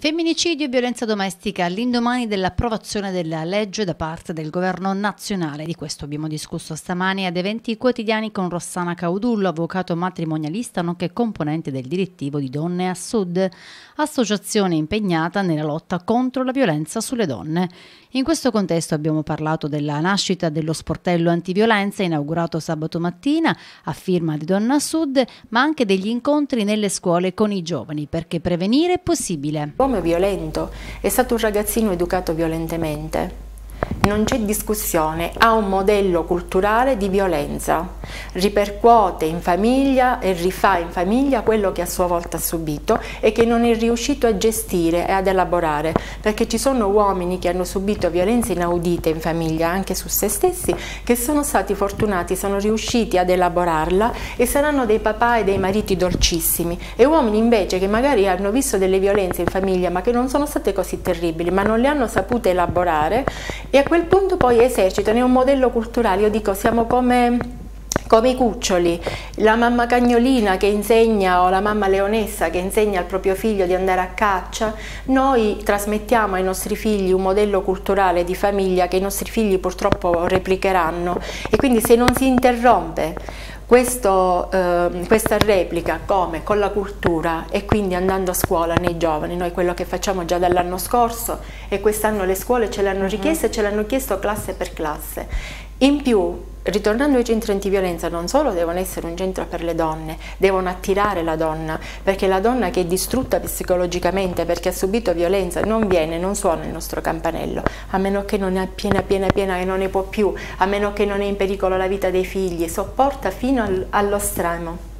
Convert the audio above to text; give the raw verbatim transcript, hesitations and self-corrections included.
Femminicidio e violenza domestica all'indomani dell'approvazione della legge da parte del governo nazionale. Di questo abbiamo discusso stamani ad Eventi Quotidiani con Rossana Caudullo, avvocato matrimonialista nonché componente del direttivo di Donne a Sud, associazione impegnata nella lotta contro la violenza sulle donne. In questo contesto abbiamo parlato della nascita dello sportello antiviolenza inaugurato sabato mattina a firma di Donne a Sud, ma anche degli incontri nelle scuole con i giovani, perché prevenire è possibile. L'uomo violento è stato un ragazzino educato violentemente. Non c'è discussione, ha un modello culturale di violenza, ripercuote in famiglia e rifà in famiglia quello che a sua volta ha subito e che non è riuscito a gestire e ad elaborare, perché ci sono uomini che hanno subito violenze inaudite in famiglia, anche su se stessi, che sono stati fortunati, sono riusciti ad elaborarla e saranno dei papà e dei mariti dolcissimi, e uomini invece che magari hanno visto delle violenze in famiglia ma che non sono state così terribili, ma non le hanno sapute elaborare, e a quel punto poi esercitano, è un modello culturale. Io dico, siamo come, come i cuccioli, la mamma cagnolina che insegna o la mamma leonessa che insegna al proprio figlio di andare a caccia. Noi trasmettiamo ai nostri figli un modello culturale di famiglia che i nostri figli purtroppo replicheranno, e quindi se non si interrompe Questo, eh, questa replica come con la cultura e quindi andando a scuola nei giovani, noi quello che facciamo già dall'anno scorso, e quest'anno le scuole ce l'hanno richiesto e ce l'hanno chiesto classe per classe. In più, ritornando ai centri antiviolenza, non solo devono essere un centro per le donne, devono attirare la donna, perché la donna che è distrutta psicologicamente perché ha subito violenza non viene, non suona il nostro campanello, a meno che non è piena piena piena e non ne può più, a meno che non è in pericolo la vita dei figli, sopporta fino al, allo stremo.